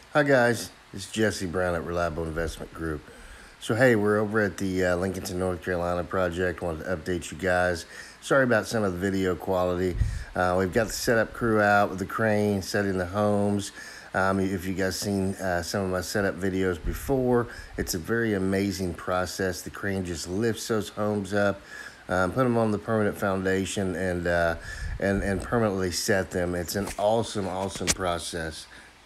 Hi guys, it's Jesse Brown at Reliable Investment Group. So hey, we're over at the Lincolnton, North Carolina project. Wanted to update you guys. Sorry about some of the video quality. We've got the setup crew out with the crane, setting the homes. If you guys seen some of my setup videos before, it's a very amazing process. The crane just lifts those homes up, put them on the permanent foundation, and permanently set them. It's an awesome process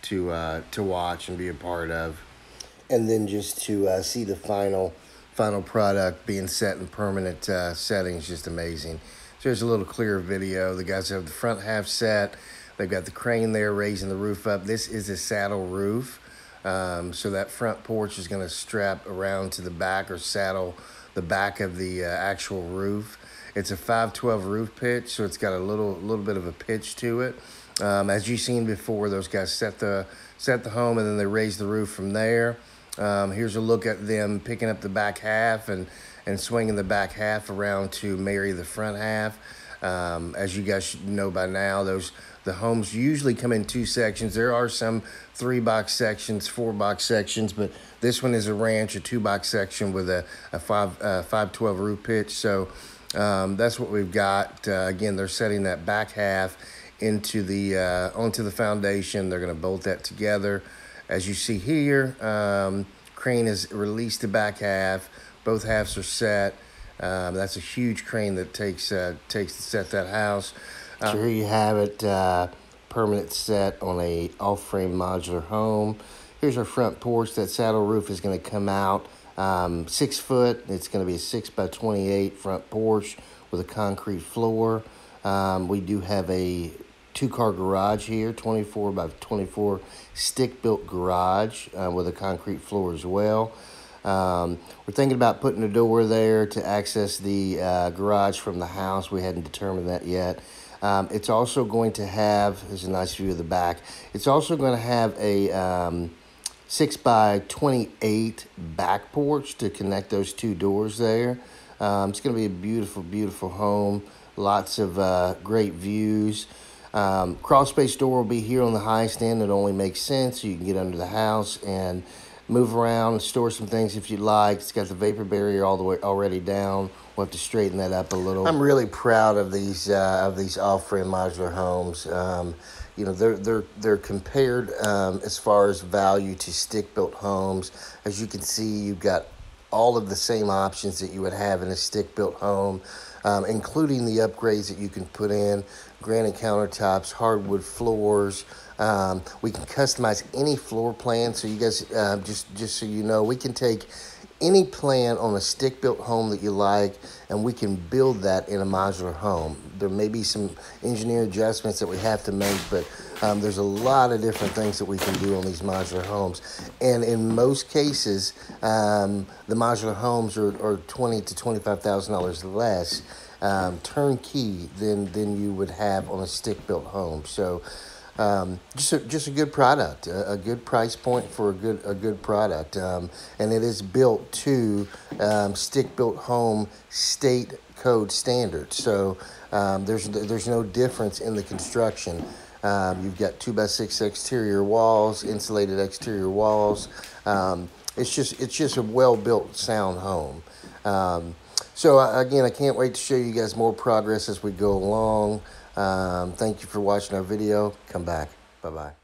to watch and be a part of, and then just to see the final product being set in permanent settings, just amazing. So here's a little clearer video. The guys have the front half set. They've got the crane there raising the roof up. This is a saddle roof, so that front porch is going to strap around to the back or saddle the back of the actual roof. It's a 512 roof pitch, so it's got a little bit of a pitch to it. As you've seen before, those guys set the home and then they raise the roof from there. Here's a look at them picking up the back half and swinging the back half around to marry the front half. As you guys should know by now, the homes usually come in two sections. There are some 3-box sections, 4-box sections, but this one is a ranch, a 2-box section with a 512 roof pitch. So that's what we've got. Again, they're setting that back half into the onto the foundation. They're going to bolt that together. As you see here, crane has released the back half. Both halves are set. That's a huge crane that takes to set that house. So here you have it, permanent set on a off-frame modular home. Here's our front porch. That saddle roof is going to come out 6 foot. It's going to be a 6x28 front porch with a concrete floor. We do have a 2-car garage here, 24 by 24 stick-built garage with a concrete floor as well. We're thinking about putting a door there to access the garage from the house. We hadn't determined that yet. It's also going to have, there's a nice view of the back, it's also going to have a 6x28 back porch to connect those two doors there. It's going to be a beautiful home. Lots of great views. Crawl space door will be here on the highest end. It only makes sense so you can get under the house and move around and store some things if you'd like. It's got the vapor barrier all the way already down. We'll have to straighten that up a little. I'm really proud of these off-frame modular homes. You know, they're compared as far as value to stick-built homes. As you can see, you've got all of the same options that you would have in a stick-built home, including the upgrades that you can put in: granite countertops, hardwood floors. We can customize any floor plan. So you guys, just so you know, we can take any plan on a stick-built home that you like, and we can build that in a modular home. There may be some engineer adjustments that we have to make, but there's a lot of different things that we can do on these modular homes. And in most cases, the modular homes are $20,000 to $25,000 less turnkey than you would have on a stick-built home. So just a good product, a good price point for a good product, and it is built to stick-built home state code standards. So there's no difference in the construction. You've got 2x6 exterior walls, insulated exterior walls. It's just a well-built, sound home. So again, I can't wait to show you guys more progress as we go along. Thank you for watching our video. Come back. Bye-bye.